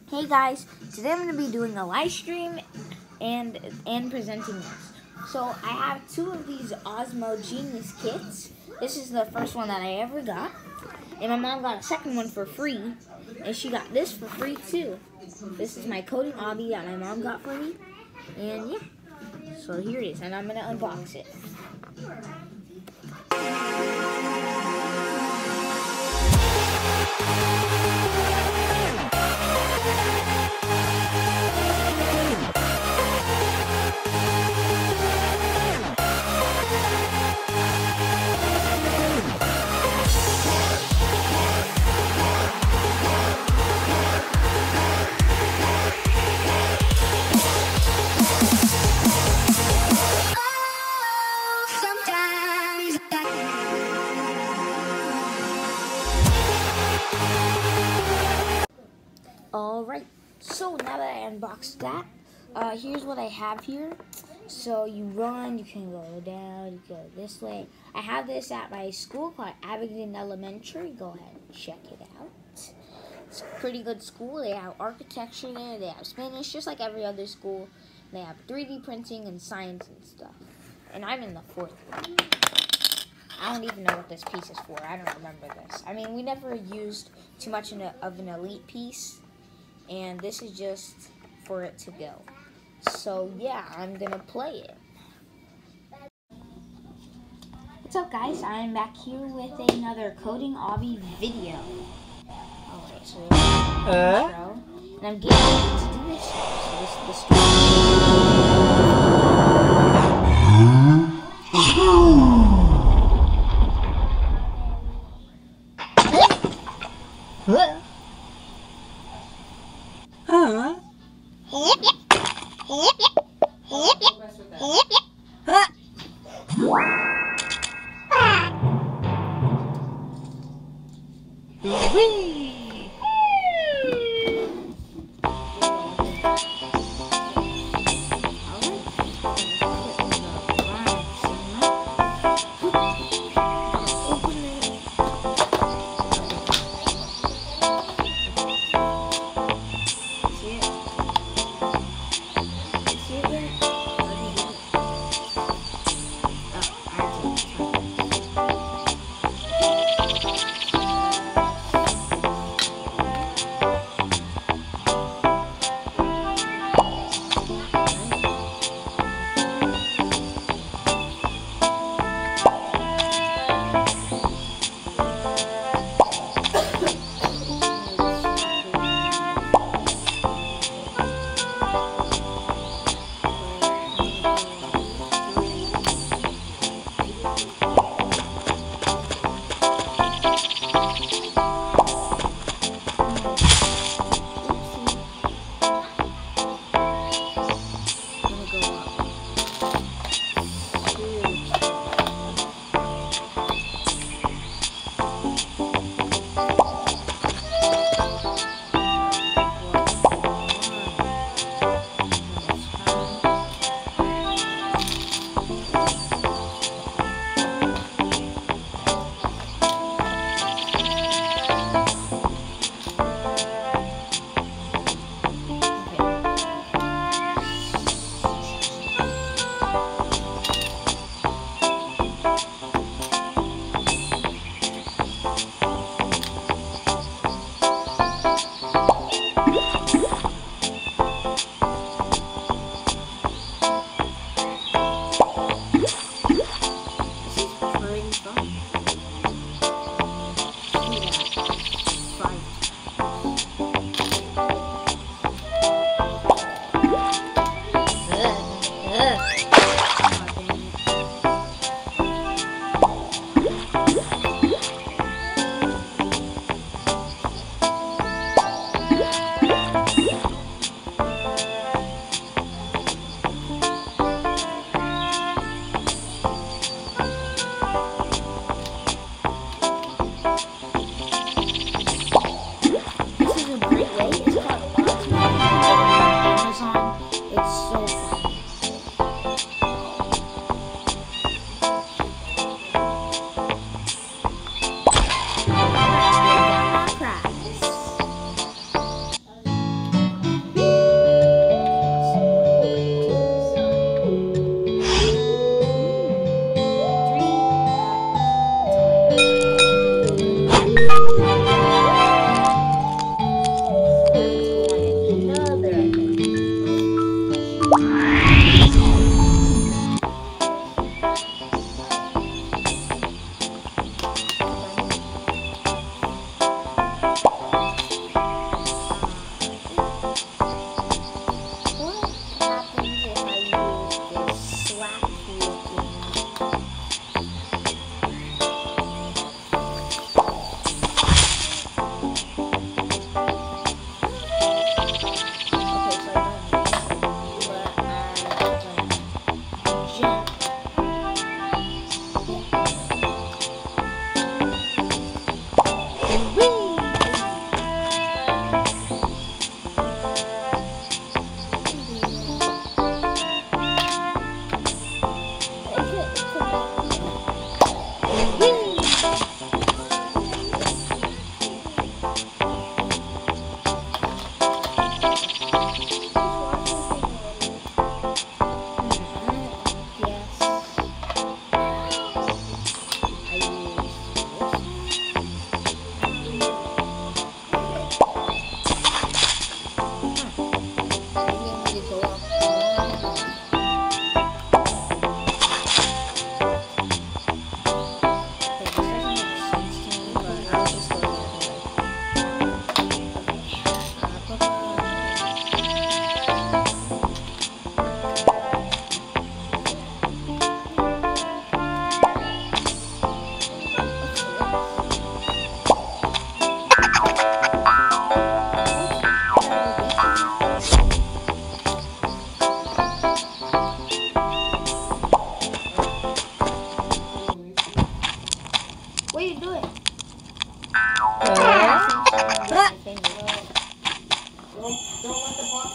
Hey guys, today I'm going to be doing a live stream and presenting this. So I have two of these Osmo Genius kits. This is the first one that I ever got. And my mom got a second one for free. And she got this for free too. This is my coding Awbie that my mom got for me. And yeah, so here it is. And I'm going to unbox it. Alright, so now that I unboxed that, here's what I have here. So you run, you can go down, you go this way. I have this at my school called Awbie Elementary. Go ahead and check it out. It's a pretty good school. They have architecture there, they have Spanish, just like every other school. They have 3D printing and science and stuff. And I'm in the 4th grade. I don't even know what this piece is for. I don't remember this. I mean, we never used too much of an elite piece. And this is just for it to go. So yeah, I'm gonna play it. What's up guys? I'm back here with another coding Awbie video. Alright, so there's the intro. And I'm getting ready to do this. So this is the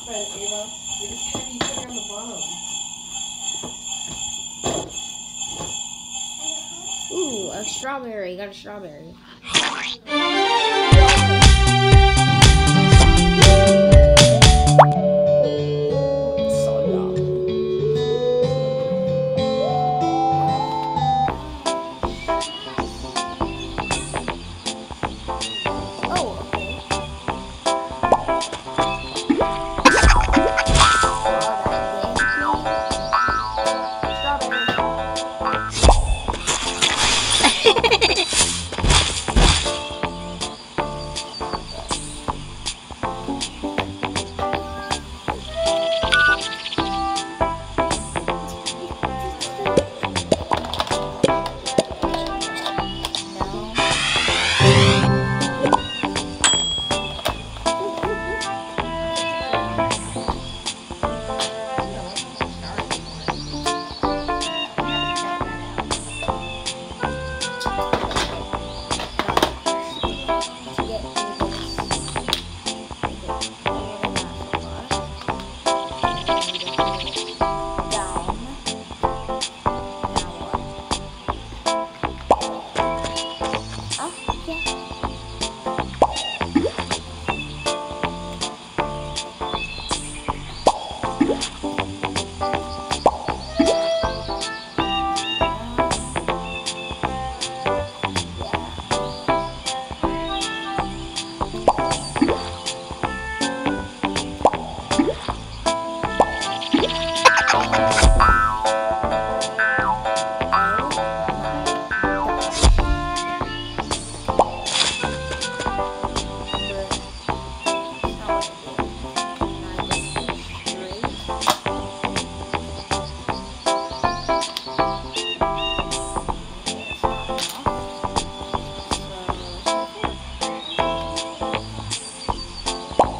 then, Ava. If it's heavy, put it on the bottom. Ooh, a strawberry. Got a strawberry.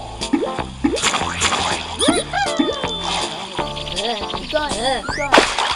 Go.